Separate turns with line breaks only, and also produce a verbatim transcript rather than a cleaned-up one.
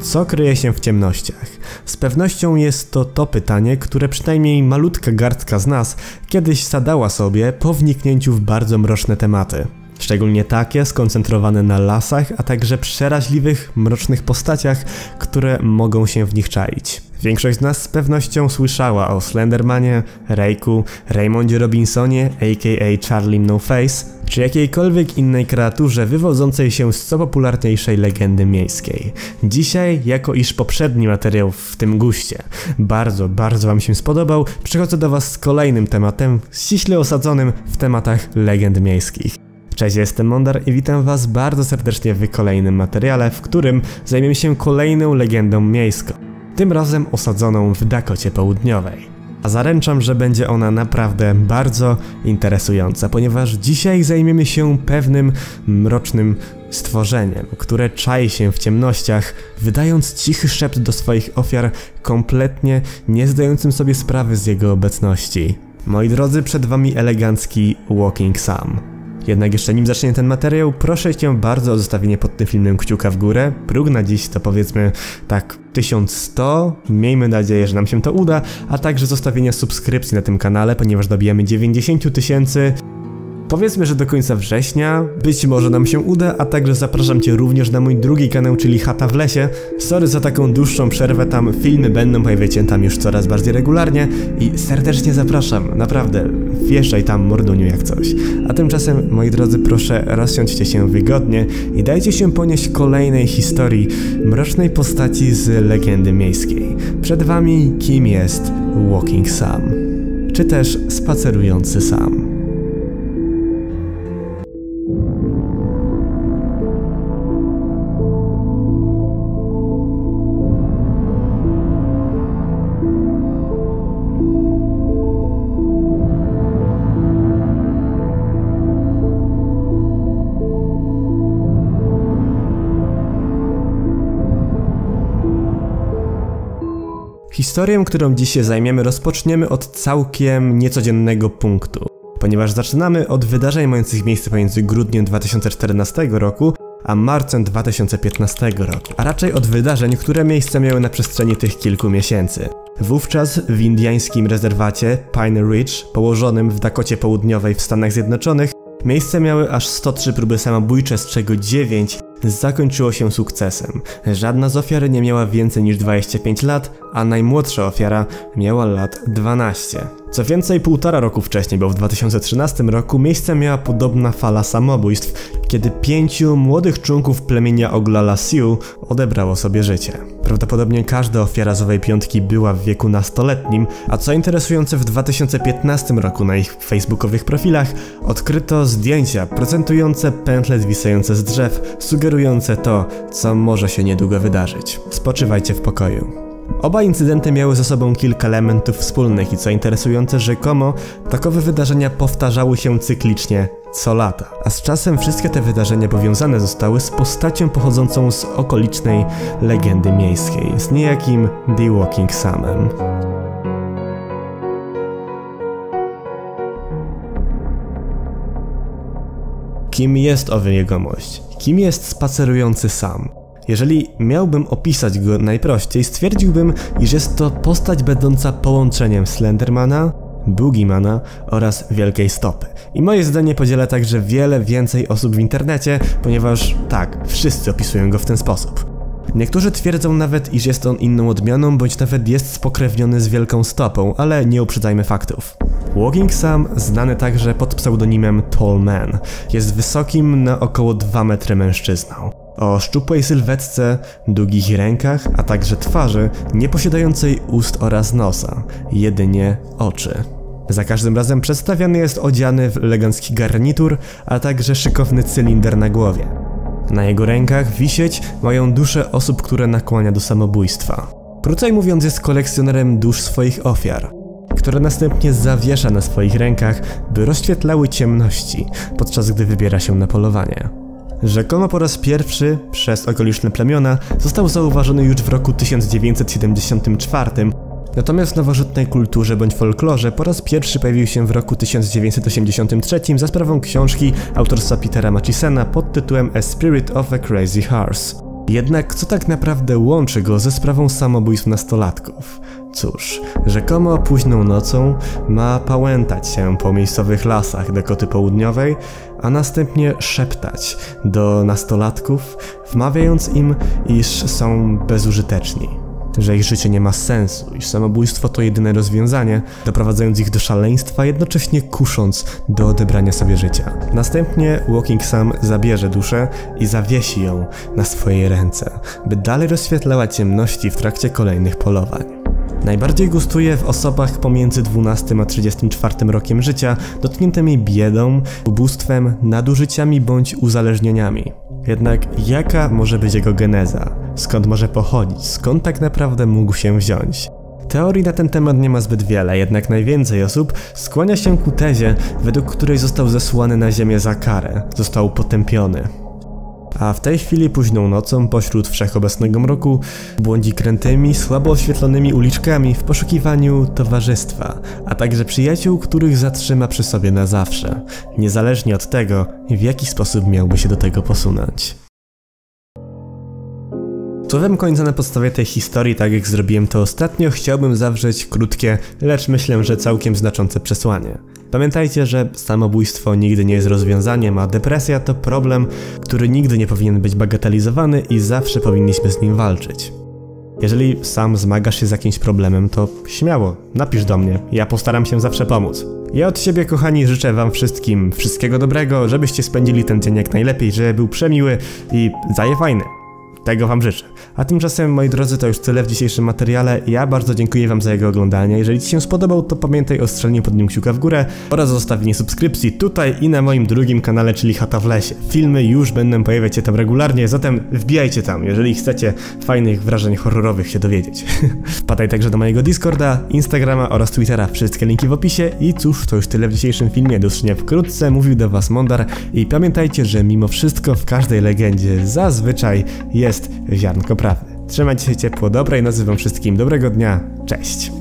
Co kryje się w ciemnościach? Z pewnością jest to to pytanie, które przynajmniej malutka garstka z nas kiedyś zadała sobie po wniknięciu w bardzo mroczne tematy. Szczególnie takie skoncentrowane na lasach, a także przeraźliwych, mrocznych postaciach, które mogą się w nich czaić. Większość z nas z pewnością słyszała o Slendermanie, Rejku, Raymondzie Robinsonie, aka Charlie No Face, czy jakiejkolwiek innej kreaturze wywodzącej się z co popularniejszej legendy miejskiej. Dzisiaj, jako iż poprzedni materiał w tym guście bardzo, bardzo wam się spodobał, przychodzę do was z kolejnym tematem, ściśle osadzonym w tematach legend miejskich. Cześć, jestem Mondar i witam was bardzo serdecznie w kolejnym materiale, w którym zajmiemy się kolejną legendą miejską. Tym razem osadzoną w Dakocie Południowej. A zaręczam, że będzie ona naprawdę bardzo interesująca, ponieważ dzisiaj zajmiemy się pewnym mrocznym stworzeniem, które czai się w ciemnościach, wydając cichy szept do swoich ofiar, kompletnie nie zdającym sobie sprawy z jego obecności. Moi drodzy, przed wami elegancki Walking Sam. Jednak jeszcze nim zacznie ten materiał, proszę cię bardzo o zostawienie pod tym filmem kciuka w górę. Próg na dziś to powiedzmy tak tysiąc sto, miejmy nadzieję, że nam się to uda, a także zostawienie subskrypcji na tym kanale, ponieważ dobijamy dziewięćdziesiąt tysięcy. Powiedzmy, że do końca września, być może nam się uda, a także zapraszam cię również na mój drugi kanał, czyli Chata w lesie. Sorry za taką dłuższą przerwę, tam filmy będą pojawiać się tam już coraz bardziej regularnie i serdecznie zapraszam, naprawdę, wjeżdżaj tam morduniu jak coś. A tymczasem, moi drodzy, proszę rozsiądźcie się wygodnie i dajcie się ponieść kolejnej historii mrocznej postaci z legendy miejskiej. Przed wami kim jest Walking Sam, czy też spacerujący Sam. Historię, którą dziś się zajmiemy, rozpoczniemy od całkiem niecodziennego punktu, ponieważ zaczynamy od wydarzeń mających miejsce pomiędzy grudniem dwa tysiące czternastego roku a marcem dwa tysiące piętnastego roku, a raczej od wydarzeń, które miejsce miały na przestrzeni tych kilku miesięcy. Wówczas w indyjskim rezerwacie Pine Ridge, położonym w Dakocie Południowej w Stanach Zjednoczonych, miejsce miały aż sto trzy próby samobójcze, z czego dziewięć zakończyło się sukcesem. Żadna z ofiar nie miała więcej niż dwadzieścia pięć lat, a najmłodsza ofiara miała lat dwanaście. Co więcej, półtora roku wcześniej, bo w dwa tysiące trzynastym roku miejsce miała podobna fala samobójstw, kiedy pięciu młodych członków plemienia Oglala Sioux odebrało sobie życie. Prawdopodobnie każda ofiara z owej piątki była w wieku nastoletnim, a co interesujące, w dwa tysiące piętnastym roku na ich facebookowych profilach odkryto zdjęcia prezentujące pętle zwisające z drzew, sugerujące to, co może się niedługo wydarzyć. Spoczywajcie w pokoju. Oba incydenty miały ze sobą kilka elementów wspólnych i co interesujące, rzekomo takowe wydarzenia powtarzały się cyklicznie co lata. A z czasem wszystkie te wydarzenia powiązane zostały z postacią pochodzącą z okolicznej legendy miejskiej, z niejakim The Walking Samem. Kim jest owy jegomość? Kim jest spacerujący Sam? Jeżeli miałbym opisać go najprościej, stwierdziłbym, iż jest to postać będąca połączeniem Slendermana, Boogiemana oraz Wielkiej Stopy. I moje zdanie podziela także wiele więcej osób w internecie, ponieważ tak, wszyscy opisują go w ten sposób. Niektórzy twierdzą nawet, iż jest on inną odmianą, bądź nawet jest spokrewniony z Wielką Stopą, ale nie uprzedzajmy faktów. Walking Sam, znany także pod pseudonimem Tall Man, jest wysokim na około dwa metry mężczyzną. O szczupłej sylwetce, długich rękach, a także twarzy nie posiadającej ust oraz nosa, jedynie oczy. Za każdym razem przedstawiany jest odziany w elegancki garnitur, a także szykowny cylinder na głowie. Na jego rękach wisieć mają dusze osób, które nakłania do samobójstwa. Krócej mówiąc, jest kolekcjonerem dusz swoich ofiar, które następnie zawiesza na swoich rękach, by rozświetlały ciemności, podczas gdy wybiera się na polowanie. Rzekomo po raz pierwszy przez okoliczne plemiona został zauważony już w roku tysiąc dziewięćset siedemdziesiątym czwartym, natomiast w nowożytnej kulturze bądź folklorze po raz pierwszy pojawił się w roku tysiąc dziewięćset osiemdziesiątym trzecim za sprawą książki autorstwa Petera Mathiesena pod tytułem A Spirit of a Crazy Horse. Jednak co tak naprawdę łączy go ze sprawą samobójstw nastolatków? Cóż, rzekomo późną nocą ma pałętać się po miejscowych lasach Dakoty Południowej, a następnie szeptać do nastolatków, wmawiając im, iż są bezużyteczni, że ich życie nie ma sensu, iż samobójstwo to jedyne rozwiązanie, doprowadzając ich do szaleństwa, jednocześnie kusząc do odebrania sobie życia. Następnie Walking Sam zabierze duszę i zawiesi ją na swojej ręce, by dalej rozświetlała ciemności w trakcie kolejnych polowań. Najbardziej gustuje w osobach pomiędzy dwunastym a trzydziestym czwartym rokiem życia, dotkniętymi biedą, ubóstwem, nadużyciami bądź uzależnieniami. Jednak jaka może być jego geneza? Skąd może pochodzić? Skąd tak naprawdę mógł się wziąć? Teorii na ten temat nie ma zbyt wiele, jednak najwięcej osób skłania się ku tezie, według której został zesłany na ziemię za karę, został potępiony. A w tej chwili późną nocą pośród wszechobecnego mroku błądzi krętymi, słabo oświetlonymi uliczkami w poszukiwaniu towarzystwa, a także przyjaciół, których zatrzyma przy sobie na zawsze, niezależnie od tego, w jaki sposób miałby się do tego posunąć. Słowem końca na podstawie tej historii, tak jak zrobiłem to ostatnio, chciałbym zawrzeć krótkie, lecz myślę, że całkiem znaczące przesłanie. Pamiętajcie, że samobójstwo nigdy nie jest rozwiązaniem, a depresja to problem, który nigdy nie powinien być bagatelizowany i zawsze powinniśmy z nim walczyć. Jeżeli sam zmagasz się z jakimś problemem, to śmiało, napisz do mnie, ja postaram się zawsze pomóc. Ja od siebie, kochani, życzę wam wszystkim wszystkiego dobrego, żebyście spędzili ten dzień jak najlepiej, żeby był przemiły i zajefajny. Tego wam życzę. A tymczasem, moi drodzy, to już tyle w dzisiejszym materiale. Ja bardzo dziękuję wam za jego oglądanie. Jeżeli ci się spodobał, to pamiętaj o strzeleniu pod nim kciuka w górę oraz o zostawieniu subskrypcji tutaj i na moim drugim kanale, czyli Chata w lesie. Filmy już będą pojawiać się tam regularnie, zatem wbijajcie tam, jeżeli chcecie fajnych wrażeń horrorowych się dowiedzieć. Wpadaj także do mojego Discorda, Instagrama oraz Twittera. Wszystkie linki w opisie. I cóż, to już tyle w dzisiejszym filmie. Do usłyszenia wkrótce. Mówił do was Mondar i pamiętajcie, że mimo wszystko w każdej legendzie zazwyczaj jest ziarnko prawdy. Trzymajcie się ciepło, dobrej nocy wam wszystkim, dobrego dnia, cześć!